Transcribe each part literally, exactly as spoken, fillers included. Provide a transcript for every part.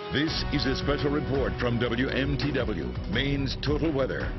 This is a special report from W M T W, Maine's total weather.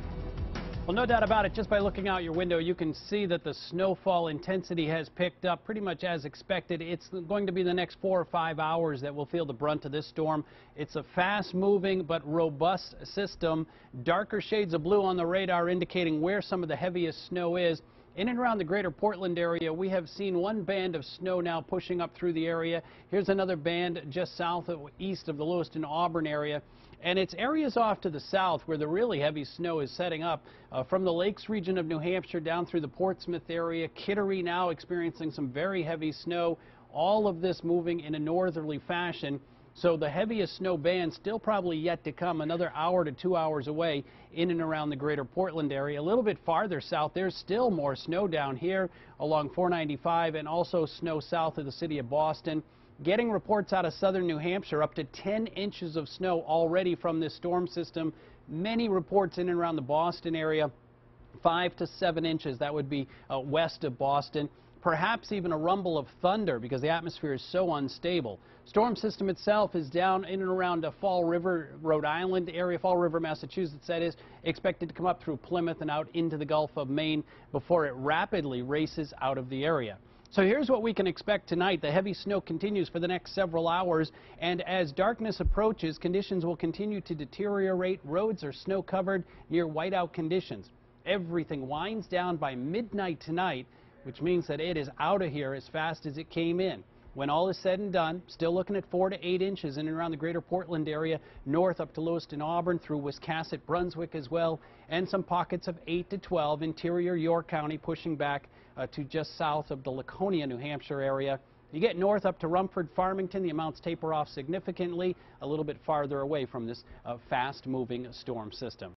Well, no doubt about it, just by looking out your window, you can see that the snowfall intensity has picked up pretty much as expected. It's going to be the next four or five hours that we'll feel the brunt of this storm. It's a fast-moving but robust system. Darker shades of blue on the radar indicating where some of the heaviest snow is. In and around the greater Portland area, we have seen one band of snow now pushing up through the area. Here's another band just south of east of the Lewiston-Auburn area. And it's areas off to the south where the really heavy snow is setting up uh, from the Lakes region of New Hampshire down through the Portsmouth area. Kittery now experiencing some very heavy snow. All of this moving in a northerly fashion. So the heaviest snow band still probably yet to come, another hour to two hours away in and around the greater Portland area. A little bit farther south, there's still more snow down here along four ninety-five and also snow south of the city of Boston. Getting reports out of southern New Hampshire up to ten inches of snow already from this storm system. Many reports in and around the Boston area, five to seven inches. That would be uh, west of Boston. Perhaps even a rumble of thunder because the atmosphere is so unstable. Storm system itself is down in and around uh, Fall River, Rhode Island area, Fall River, Massachusetts, that is, expected to come up through Plymouth and out into the Gulf of Maine before it rapidly races out of the area. So here's what we can expect tonight. The heavy snow continues for the next several hours, and as darkness approaches, conditions will continue to deteriorate. Roads are snow covered near whiteout conditions. Everything winds down by midnight tonight, which means that it is out of here as fast as it came in. When all is said and done, still looking at four to eight inches in and around the greater Portland area, north up to Lewiston-Auburn, through Wiscasset, Brunswick as well, and some pockets of eight to twelve, interior York County pushing back uh, to just south of the Laconia, New Hampshire area. You get north up to Rumford, Farmington, the amounts taper off significantly, a little bit farther away from this uh, fast-moving storm system.